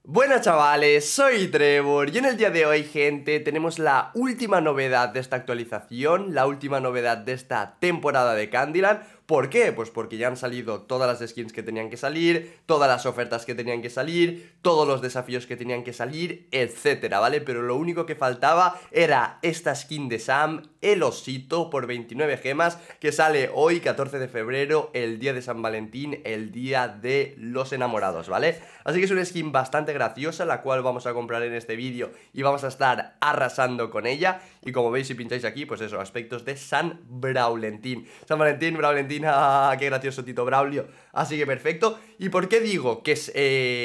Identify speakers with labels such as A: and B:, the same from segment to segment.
A: Buenas chavales, soy Trevor y en el día de hoy, gente, tenemos la última novedad de esta actualización, la última novedad de esta temporada de Candyland. ¿Por qué? Pues porque ya han salido todas las skins que tenían que salir, todas las ofertas que tenían que salir, todos los desafíos que tenían que salir, etcétera, ¿vale? Pero lo único que faltaba era esta skin de Sam, el osito, por 29 gemas, que sale hoy, 14 de febrero, el día de San Valentín, el día de los enamorados, ¿vale? Así que es una skin bastante graciosa, la cual vamos a comprar en este vídeo y vamos a estar arrasando con ella. Y como veis, si pincháis aquí, pues eso, aspectos de San Valentín. San Valentín, Braulentín, qué gracioso Tito Braulio. Así que perfecto. ¿Y por qué digo que es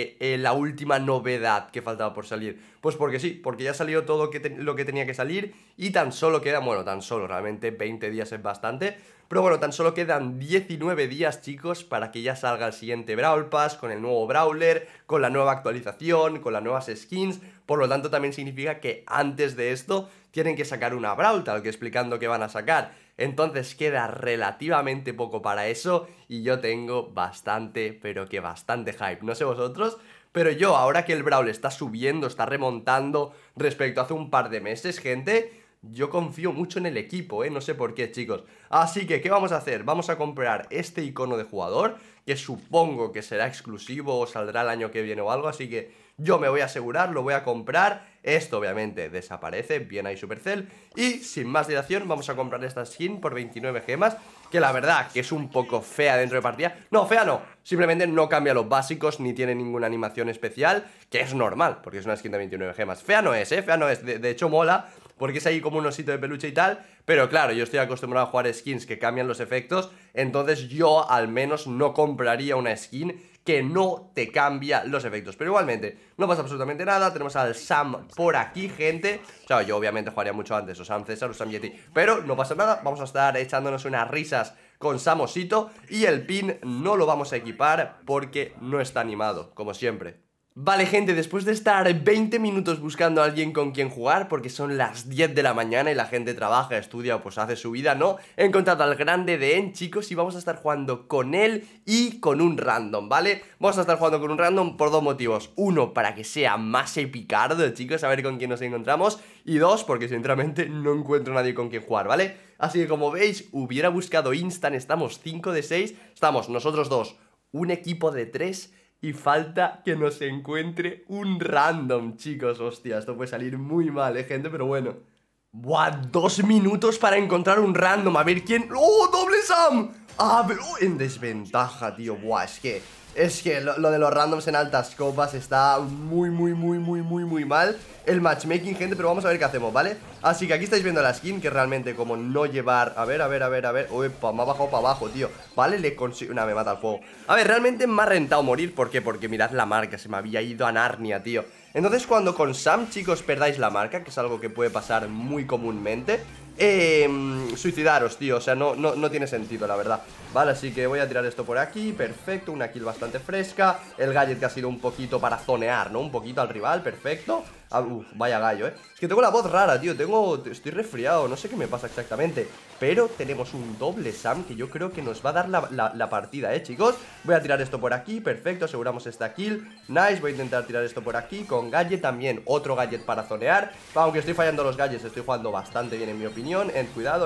A: la última novedad que faltaba por salir? Pues porque sí, porque ya salió todo lo que tenía que salir y tan solo quedan, bueno, tan solo, realmente 20 días es bastante. Pero bueno, tan solo quedan 19 días, chicos, para que ya salga el siguiente Brawl Pass, con el nuevo Brawler, con la nueva actualización, con las nuevas skins. Por lo tanto, también significa que antes de esto tienen que sacar una Brawl Talk explicando qué van a sacar. Entonces queda relativamente poco para eso y yo tengo bastante, pero que bastante hype. No sé vosotros, pero yo, ahora que el Brawl está subiendo, está remontando respecto a hace un par de meses, gente, yo confío mucho en el equipo, no sé por qué, chicos. Así que, ¿qué vamos a hacer? Vamos a comprar este icono de jugador, que supongo que será exclusivo o saldrá el año que viene o algo, así que yo me voy a asegurar, lo voy a comprar. Esto obviamente desaparece, bien ahí Supercell. Y sin más dilación vamos a comprar esta skin por 29 gemas, que la verdad que es un poco fea dentro de partida. No, fea no, simplemente no cambia los básicos ni tiene ninguna animación especial, que es normal, porque es una skin de 29 gemas. Fea no es, fea no es, de hecho mola, porque es ahí como un osito de peluche y tal. Pero claro, yo estoy acostumbrado a jugar skins que cambian los efectos, entonces yo al menos no compraría una skin que no te cambia los efectos. Pero igualmente, no pasa absolutamente nada. Tenemos al Sam por aquí, gente. O sea, yo obviamente jugaría mucho antes, o Sam César o Sam Yeti, pero no pasa nada, vamos a estar echándonos unas risas con Sam Osito. Y el pin no lo vamos a equipar porque no está animado, como siempre. Vale, gente, después de estar 20 minutos buscando a alguien con quien jugar, porque son las 10 de la mañana y la gente trabaja, estudia o pues hace su vida, ¿no? He encontrado al grande de En, chicos, y vamos a estar jugando con él y con un random, ¿vale? Vamos a estar jugando con un random por dos motivos. Uno, para que sea más epicardo, chicos, a ver con quién nos encontramos. Y dos, porque sinceramente no encuentro a nadie con quien jugar, ¿vale? Así que como veis, hubiera buscado Instant, estamos 5 de 6, estamos nosotros dos, un equipo de 3. Y falta que nos encuentre un random, chicos. Hostia, esto puede salir muy mal, gente, pero bueno. Buah, 2 minutos para encontrar un random. A ver quién... ¡Oh, doble Sam! Ah, pero en desventaja, tío. Buah, es que lo de los randoms en altas copas está muy mal. El matchmaking, gente, pero vamos a ver qué hacemos, ¿vale? Así que aquí estáis viendo la skin, que realmente como no llevar... A ver. Uy, me ha bajado para abajo, tío. Vale, le consigo... Nah, me mata el fuego. A ver, realmente me ha rentado morir. ¿Por qué? Porque mirad la marca, se me había ido a Narnia, tío. Entonces cuando con Sam, chicos, perdáis la marca, que es algo que puede pasar muy comúnmente, suicidaros, tío, o sea, no tiene sentido, la verdad. Vale, así que voy a tirar esto por aquí, perfecto, una kill bastante fresca. El gadget que ha sido un poquito para zonear, ¿no? Un poquito al rival, perfecto. Vaya gallo, Es que tengo la voz rara, tío, estoy resfriado, no sé qué me pasa exactamente. Pero tenemos un doble Sam que yo creo que nos va a dar la partida, chicos. Voy a tirar esto por aquí, perfecto, aseguramos esta kill. Nice, voy a intentar tirar esto por aquí con gadget también, otro gadget para zonear. Aunque estoy fallando los gadgets, estoy jugando bastante bien en mi opinión. Cuidado,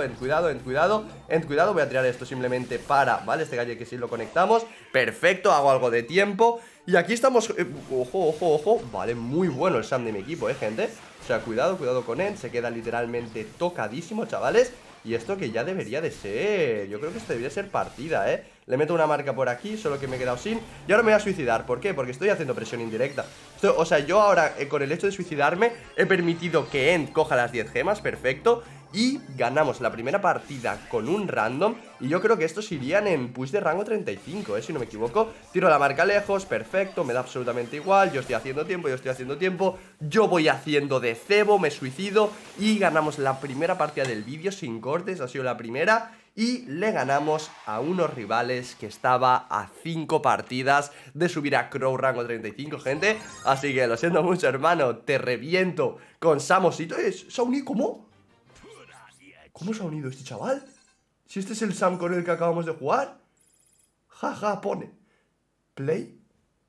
A: voy a tirar esto simplemente para, ¿vale? Este gadget que sí lo conectamos, perfecto, hago algo de tiempo. Y aquí estamos, ojo, vale, muy bueno el Sam de mi equipo, gente. O sea, cuidado con él, se queda literalmente tocadísimo, chavales. Y esto que ya debería de ser, yo creo que esto debería ser partida, Le meto una marca por aquí, solo que me he quedado sin. Y ahora me voy a suicidar, ¿por qué? Porque estoy haciendo presión indirecta. O sea, yo ahora, con el hecho de suicidarme, he permitido que End coja las 10 gemas, perfecto. Y ganamos la primera partida con un random. Y yo creo que estos irían en push de rango 35, si no me equivoco. Tiro la marca lejos, perfecto, me da absolutamente igual. Yo estoy haciendo tiempo, yo voy haciendo de cebo, me suicido. Y ganamos la primera partida del vídeo sin cortes, ha sido la primera. Y le ganamos a unos rivales que estaba a 5 partidas de subir a Crow rango 35, gente. Así que lo siento mucho, hermano, te reviento con Samosito. ¿Se ha unido? ¿Cómo? ¿Cómo se ha unido este chaval? Si este es el Sam con el que acabamos de jugar. Jaja, pone Play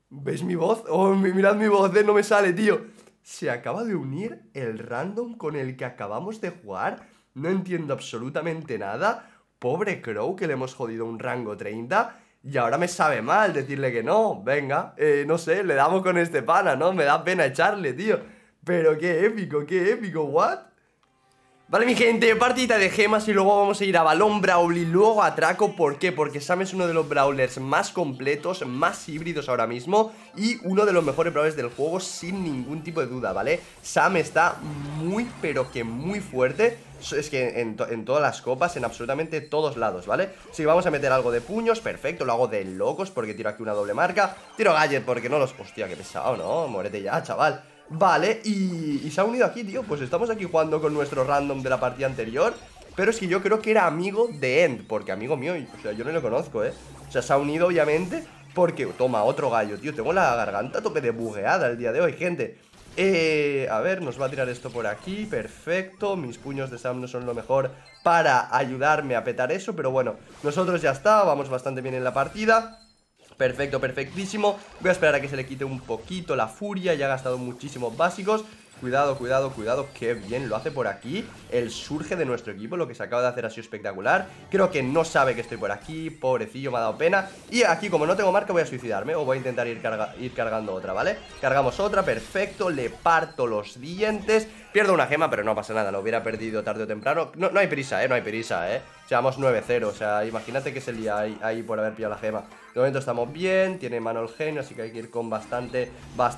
A: ¿Veis mi voz? Oh, mirad mi voz, no me sale, tío. Se acaba de unir el random con el que acabamos de jugar. No entiendo absolutamente nada. Pobre Crow, que le hemos jodido un rango 30. Y ahora me sabe mal decirle que no. Venga, no sé, le damos con este pana, ¿no? Me da pena echarle, tío. Pero qué épico, ¿what? Vale, mi gente, partida de gemas y luego vamos a ir a Balón Brawl y luego a Traco. ¿Por qué? Porque Sam es uno de los brawlers más completos, más híbridos ahora mismo y uno de los mejores brawlers del juego sin ningún tipo de duda, ¿vale? Sam está muy, pero que muy fuerte. Es que en todas las copas, en absolutamente todos lados, ¿vale? Si vamos a meter algo de puños, perfecto, lo hago de locos porque tiro aquí una doble marca. Tiro gadget porque no los... Hostia, qué pesado, ¿no? Muérete ya, chaval. Vale, y se ha unido aquí, tío. Pues estamos aquí jugando con nuestro random de la partida anterior. Pero es que yo creo que era amigo de End, porque amigo mío, o sea, yo no lo conozco, ¿eh? O sea, se ha unido obviamente porque... Toma, otro gallo, tío. Tengo la garganta a tope de bugueada el día de hoy, gente. A ver, nos va a tirar esto por aquí. Perfecto, mis puños de Sam no son lo mejor para ayudarme a petar eso, pero bueno, nosotros ya está, vamos bastante bien en la partida. Perfecto, perfectísimo. Voy a esperar a que se le quite un poquito la furia. Ya ha gastado muchísimos básicos. Cuidado, cuidado, cuidado. Qué bien lo hace por aquí. El surge de nuestro equipo. Lo que se acaba de hacer ha sido espectacular. Creo que no sabe que estoy por aquí. Pobrecillo, me ha dado pena. Y aquí, como no tengo marca, voy a suicidarme. O voy a intentar ir cargando otra, ¿vale? Cargamos otra, perfecto. Le parto los dientes. Pierdo una gema, pero no pasa nada. Lo hubiera perdido tarde o temprano. No hay prisa, no hay prisa, Llevamos 9-0, o sea, imagínate que se lía ahí por haber pillado la gema. De momento estamos bien, tiene mano el genio, así que hay que ir con bastante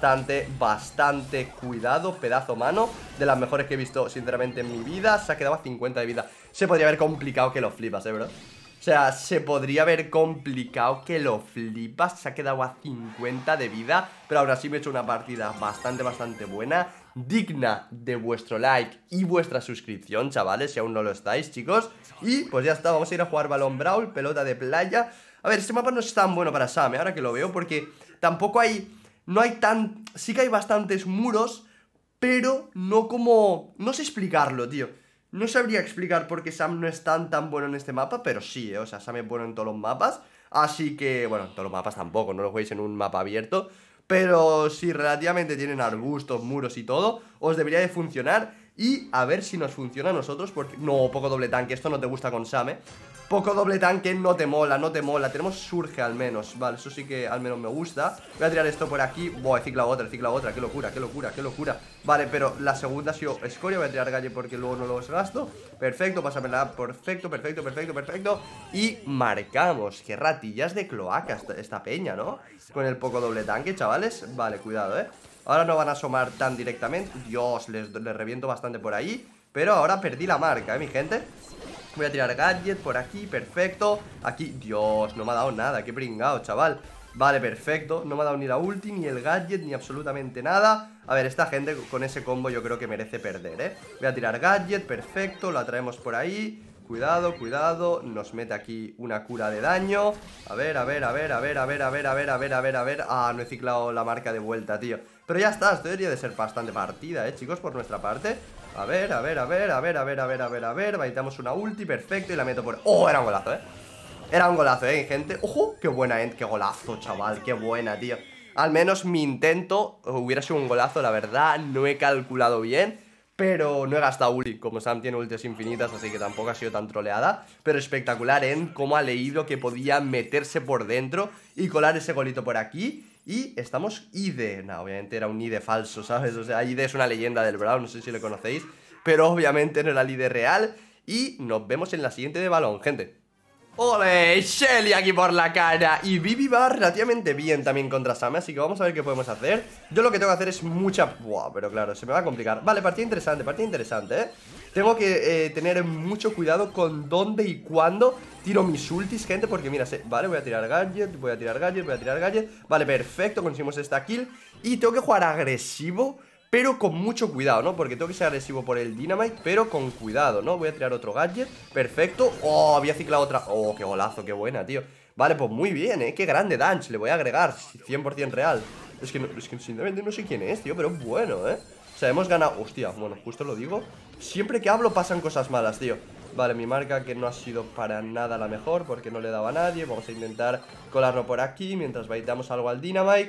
A: cuidado. Pedazo mano, de las mejores que he visto, sinceramente, en mi vida. Se ha quedado a 50 de vida. Se podría haber complicado que lo flipas, bro. O sea, se podría haber complicado que lo flipas. Se ha quedado a 50 de vida, pero ahora sí me he hecho una partida bastante buena, digna de vuestro like y vuestra suscripción, chavales, si aún no lo estáis, chicos. Y pues ya está, vamos a ir a jugar Balón Brawl, pelota de playa. A ver, este mapa no es tan bueno para Sam, ahora que lo veo, porque tampoco hay... No hay tan... Sí que hay bastantes muros, pero no como... No sé explicarlo, tío. No sabría explicar por qué Sam no es tan bueno en este mapa, pero sí, o sea, Sam es bueno en todos los mapas. Así que, bueno, en todos los mapas tampoco, no lo juguéis en un mapa abierto. Pero si relativamente tienen arbustos, muros y todo, os debería de funcionar. Y a ver si nos funciona a nosotros, porque... No, poco doble tanque, esto no te gusta con Sam, Poco doble tanque, no te mola, no te mola. Tenemos surge al menos, vale, eso sí que al menos me gusta. Voy a tirar esto por aquí. Buah, he ciclado otra, qué locura, qué locura, qué locura. Vale, pero la segunda ha sido escoria. Voy a tirar galle porque luego no los gasto. Perfecto, pásamela, perfecto. Y marcamos, qué ratillas de cloaca esta peña, ¿no? Con el poco doble tanque, chavales. Vale, cuidado, ahora no van a asomar tan directamente. Dios, les reviento bastante por ahí. Pero ahora perdí la marca, mi gente. Voy a tirar gadget por aquí, perfecto. Aquí, Dios, no me ha dado nada. Qué pringado, chaval. Vale, perfecto, no me ha dado ni la ulti, ni el gadget, ni absolutamente nada. A ver, esta gente con ese combo yo creo que merece perder, Voy a tirar gadget, perfecto, la traemos por ahí. Cuidado, cuidado, nos mete aquí una cura de daño. A ver. Ah, no he ciclado la marca de vuelta, tío. Pero ya está, esto debería de ser bastante partida, chicos, por nuestra parte. A ver, baitamos una ulti, perfecto, y la meto por... ¡Oh, era un golazo, Era un golazo, gente. ¡Ojo! ¡Qué buena, qué golazo, chaval! ¡Qué buena, tío! Al menos mi intento hubiera sido un golazo, la verdad. No he calculado bien, pero no he gastado ulti. Como Sam tiene ultis infinitas, así que tampoco ha sido tan troleada. Pero espectacular, cómo ha leído que podía meterse por dentro y colar ese golito por aquí. Y estamos ID. No, obviamente era un ID falso, ¿sabes? O sea, ID es una leyenda del Brawl, no sé si lo conocéis, pero obviamente no era el ID real. Y nos vemos en la siguiente de balón, gente. ¡Ole! Shelly aquí por la cara. Y Bibi va relativamente bien también contra Sam, así que vamos a ver qué podemos hacer. Yo lo que tengo que hacer es mucha... Buah, pero claro, se me va a complicar. Vale, partida interesante, Tengo que tener mucho cuidado con dónde y cuándo tiro mis ultis, gente, porque mira, vale, voy a tirar gadget. Vale, perfecto, conseguimos esta kill. Y tengo que jugar agresivo, pero con mucho cuidado, ¿no? Porque tengo que ser agresivo por el Dynamite, pero con cuidado, ¿no? Voy a tirar otro gadget, perfecto. Oh, había ciclado otra. Oh, qué golazo, qué buena, tío. Vale, pues muy bien, qué grande Dance, le voy a agregar, 100% real. Es que sinceramente no sé quién es, tío, pero es bueno, O sea, hemos ganado... Hostia, bueno, justo lo digo. Siempre que hablo pasan cosas malas, tío. Vale, mi marca que no ha sido para nada la mejor, porque no le daba a nadie. Vamos a intentar colarlo por aquí mientras baitamos algo al Dynamite.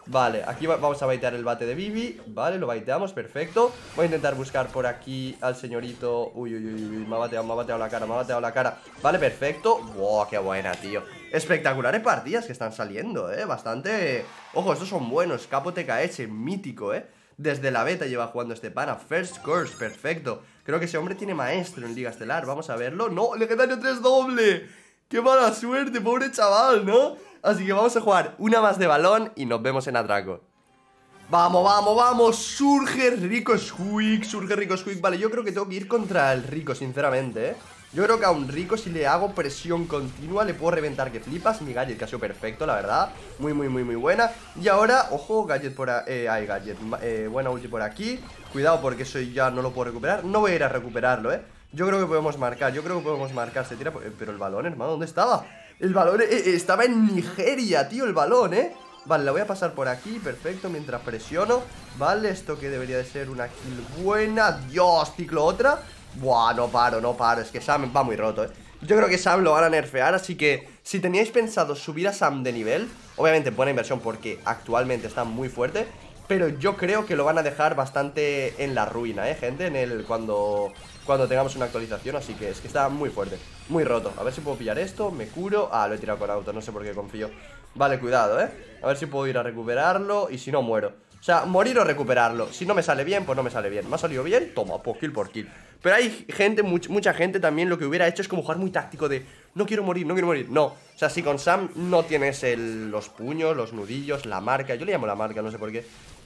A: Vale, aquí vamos a baitear el bate de Bibi. Vale, lo baiteamos, perfecto. Voy a intentar buscar por aquí al señorito. Uy, uy, uy, uy, me ha bateado la cara, me ha bateado la cara. Vale, perfecto. Wow, qué buena, tío. Espectaculares partidas que están saliendo, bastante. Ojo, estos son buenos. Capo TKS, mítico, desde la beta lleva jugando este pana. First course, perfecto. Creo que ese hombre tiene maestro en Liga Estelar. Vamos a verlo. ¡No! ¡Legendario 3 doble! ¡Qué mala suerte, pobre chaval!, ¿no? Así que vamos a jugar una más de balón y nos vemos en atraco. ¡Vamos, vamos, vamos! Surge Rico Squeak, surge Rico Squeak. Vale, yo creo que tengo que ir contra el Rico, sinceramente, Yo creo que a un Rico, si le hago presión continua, le puedo reventar que flipas. Mi gadget que ha sido perfecto, la verdad. Muy, muy, muy, muy buena. Y ahora, ojo, gadget por ahí. Gadget. Buena ulti por aquí. Cuidado porque eso ya no lo puedo recuperar. No voy a ir a recuperarlo, Yo creo que podemos marcar, Se tira, pero el balón, hermano, ¿dónde estaba? El balón estaba en Nigeria, tío, el balón, Vale, la voy a pasar por aquí, perfecto, mientras presiono. Vale, esto que debería de ser una kill buena. Dios, ciclo otra. Buah, no paro, es que Sam va muy roto, Yo creo que Sam lo van a nerfear, así que si teníais pensado subir a Sam de nivel, obviamente buena inversión porque actualmente está muy fuerte, pero yo creo que lo van a dejar bastante en la ruina, gente, cuando tengamos una actualización. Así que es que está muy fuerte, muy roto. A ver si puedo pillar esto, me curo. Ah, lo he tirado con auto, no sé por qué confío. Vale, cuidado, a ver si puedo ir a recuperarlo. Y si no, muero. O sea, morir o recuperarlo. Si no me sale bien, pues no me sale bien. ¿Me ha salido bien? Toma, pues kill por kill. Pero hay gente, mucha gente también lo que hubiera hecho es como jugar muy táctico de no quiero morir, no quiero morir. No, o sea, si con Sam no tienes los puños, los nudillos, la marca. Yo le llamo la marca, no sé por qué.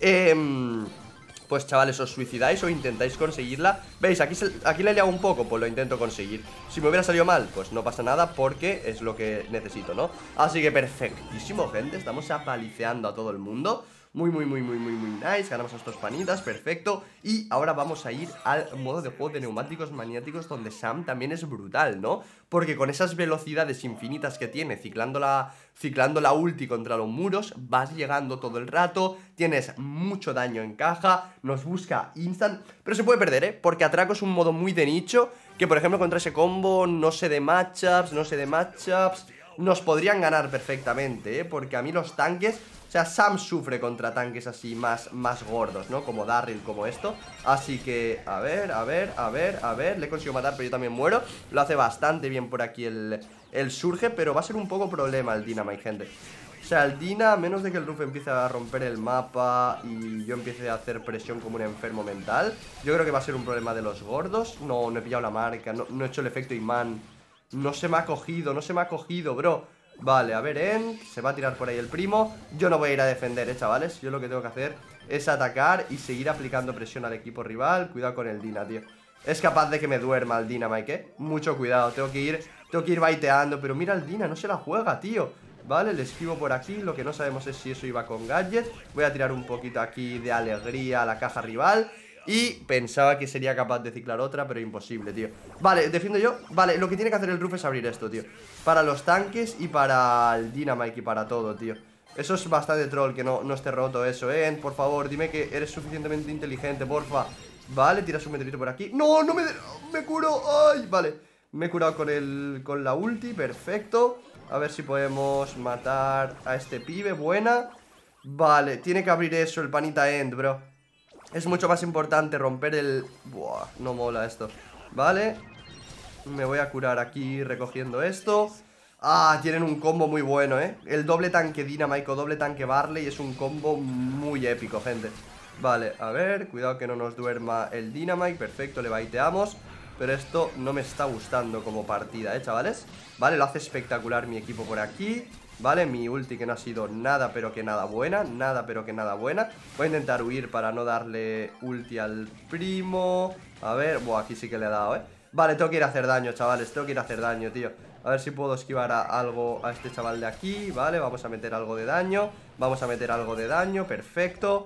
A: Pues chavales, os suicidáis o intentáis conseguirla. ¿Veis? Aquí le he liado un poco, pues lo intento conseguir. Si me hubiera salido mal, pues no pasa nada porque es lo que necesito, ¿no? Así que perfectísimo, gente. Estamos apaliceando a todo el mundo. Muy, muy, muy, muy, muy, muy nice. Ganamos a estos panitas, perfecto. Y ahora vamos a ir al modo de juego de neumáticos maniáticos, donde Sam también es brutal, ¿no? Porque con esas velocidades infinitas que tiene, ciclando la ulti contra los muros, vas llegando todo el rato, tienes mucho daño en caja, nos busca instant. Pero se puede perder, porque Atraco es un modo muy de nicho, que por ejemplo contra ese combo, no sé de matchups, nos podrían ganar perfectamente, porque a mí los tanques... O sea, Sam sufre contra tanques así más gordos, ¿no? Como Darryl, como esto. Así que, a ver, le consigo matar, pero yo también muero. Lo hace bastante bien por aquí el Surge, pero va a ser un poco problema el Dynamite, gente. O sea, el Dina, a menos de que el Ruf empiece a romper el mapa y yo empiece a hacer presión como un enfermo mental, yo creo que va a ser un problema de los gordos. No he pillado la marca, no he hecho el efecto imán. No se me ha cogido, bro. Vale, a ver, se va a tirar por ahí el primo. Yo no voy a ir a defender, chavales. Yo lo que tengo que hacer es atacar y seguir aplicando presión al equipo rival. Cuidado con el Dina, tío. Es capaz de que me duerma el Dynamite, Mucho cuidado, tengo que ir baiteando. Pero mira el Dina, no se la juega, tío. Vale, le esquivo por aquí. Lo que no sabemos es si eso iba con gadget. Voy a tirar un poquito aquí de alegría a la caja rival. Y pensaba que sería capaz de ciclar otra, pero imposible, tío. Vale, defiendo yo. Vale, lo que tiene que hacer el Ruf es abrir esto, tío. Para los tanques y para el Dynamite y para todo, tío. Eso es bastante troll, que no esté roto eso, Por favor, dime que eres suficientemente inteligente, porfa. Vale, tiras un meteorito por aquí. ¡No, no me curo! ¡Ay! Vale, me he curado con la ulti, perfecto. A ver si podemos matar a este pibe, buena. Vale, tiene que abrir eso, el panita End, bro. Es mucho más importante romper el... Buah, no mola esto. Vale. Me voy a curar aquí recogiendo esto. Ah, tienen un combo muy bueno, El doble tanque Dynamite o doble tanque Barley es un combo muy épico, gente. Vale, a ver, cuidado que no nos duerma el Dynamite. Perfecto, le baiteamos. Pero esto no me está gustando como partida, chavales. Vale, lo hace espectacular mi equipo por aquí. Vale, mi ulti que no ha sido nada pero que nada buena. Voy a intentar huir para no darle ulti al primo. A ver, buah, aquí sí que le he dado, Vale, tengo que ir a hacer daño, chavales. Tengo que ir a hacer daño, tío. A ver si puedo esquivar algo a este chaval de aquí. Vale, vamos a meter algo de daño. Perfecto.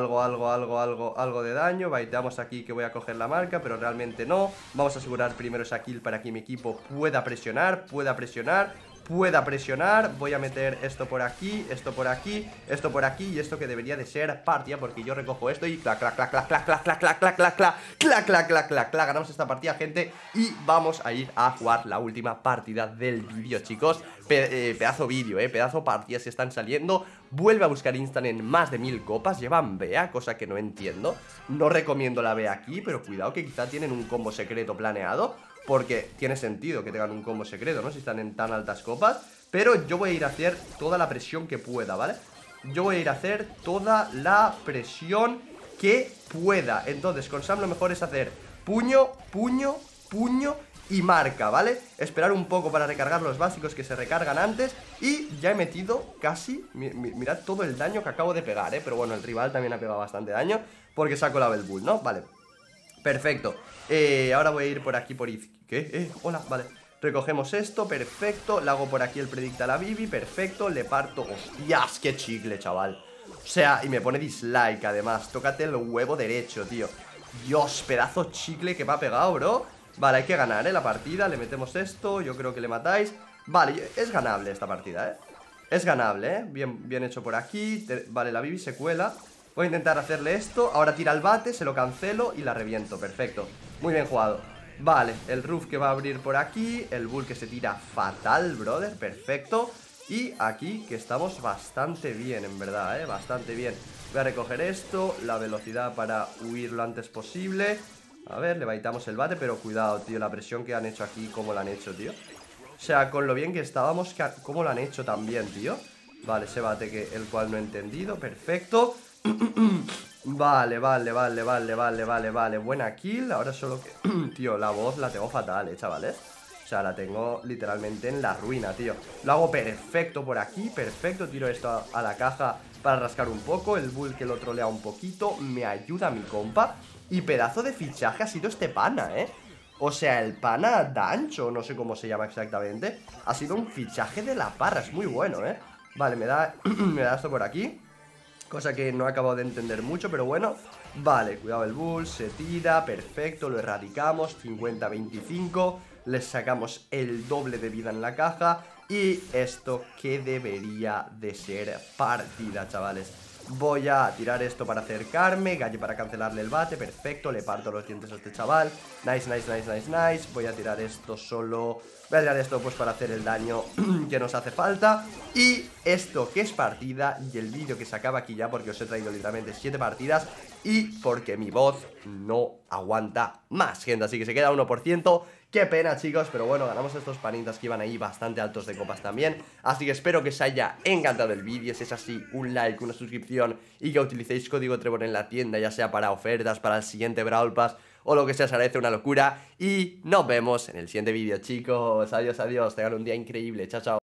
A: Algo de daño. Baiteamos aquí que voy a coger la marca, pero realmente no. Vamos a asegurar primero esa kill para que mi equipo pueda presionar. pueda presionar. Voy a meter esto por aquí, esto por aquí, esto por aquí y esto que debería de ser partida, porque yo recojo esto y clac, clac, clac, clac, clac, clac, clac, clac, clac, clac, clac, clac, clac, clac, clac, clac. Ganamos esta partida, gente, y vamos a ir a jugar la última partida del vídeo, chicos. Pedazo vídeo, pedazo partidas que están saliendo. Vuelve a buscar instant en más de 1000 copas. Llevan Bea, cosa que no entiendo. No recomiendo la Bea aquí, pero cuidado que quizá tienen un combo secreto planeado, porque tiene sentido que tengan un combo secreto, ¿no? Si están en tan altas copas. Pero yo voy a ir a hacer toda la presión que pueda, ¿vale? Yo voy a ir a hacer toda la presión que pueda. Entonces, con Sam lo mejor es hacer puño, puño, puño y marca, ¿vale? Esperar un poco para recargar los básicos que se recargan antes. Y ya he metido casi, mirad todo el daño que acabo de pegar, pero bueno, el rival también ha pegado bastante daño porque se ha colado el bull, ¿no? Vale, perfecto. Ahora voy a ir por aquí por ¿qué? Hola, vale. Recogemos esto, perfecto. Le hago por aquí el predicta a la Bibi, perfecto. Le parto, hostias, qué chicle, chaval. O sea, y me pone dislike además. Tócate el huevo derecho, tío. Dios, pedazo chicle que me ha pegado, bro. Vale, hay que ganar, la partida. Le metemos esto, yo creo que le matáis. Vale, es ganable esta partida, es ganable, bien, bien hecho por aquí. Vale, la Bibi se cuela. Voy a intentar hacerle esto. Ahora tira el bate, se lo cancelo y la reviento, perfecto. Muy bien jugado. Vale, el roof que va a abrir por aquí. El bull que se tira fatal, brother, perfecto. Y aquí que estamos bastante bien, en verdad, bastante bien. Voy a recoger esto, la velocidad para huir lo antes posible. A ver, le baitamos el bate, pero cuidado, tío, la presión que han hecho aquí, cómo la han hecho, tío. O sea, con lo bien que estábamos, cómo lo han hecho también, tío. Vale, ese bate que el cual no he entendido, perfecto. Vale, vale, vale, vale, vale, vale, vale. Buena kill, ahora solo que... Tío, la voz la tengo fatal, chavales. O sea, la tengo literalmente en la ruina, tío. Lo hago perfecto por aquí, perfecto. Tiro esto a la caja para rascar un poco. El bull que lo trolea un poquito. Me ayuda mi compa. Y pedazo de fichaje ha sido este pana, O sea, el pana Dancho, no sé cómo se llama exactamente. Ha sido un fichaje de la parra, es muy bueno, Vale, me da esto por aquí. Cosa que no he acabado de entender mucho, pero bueno. Vale, cuidado el bull, se tira, perfecto, lo erradicamos, 50-25. Les sacamos el doble de vida en la caja. Y esto que debería de ser partida, chavales. Voy a tirar esto para acercarme, Galle para cancelarle el bate, perfecto, le parto los dientes a este chaval. Nice, nice, nice, nice, nice. Voy a tirar esto solo. Voy a tirar esto pues para hacer el daño que nos hace falta. Y esto que es partida. Y el vídeo que se acaba aquí ya, porque os he traído literalmente 7 partidas. Y porque mi voz no aguanta más, gente, así que se queda 1%. Qué pena, chicos, pero bueno, ganamos estos panitas que iban ahí bastante altos de copas también. Así que espero que os haya encantado el vídeo. Si es así, un like, una suscripción y que utilicéis código Trevor en la tienda, ya sea para ofertas, para el siguiente Brawl Pass o lo que sea, se agradece una locura. Y nos vemos en el siguiente vídeo, chicos. Adiós, adiós, tengan un día increíble, chao, chao.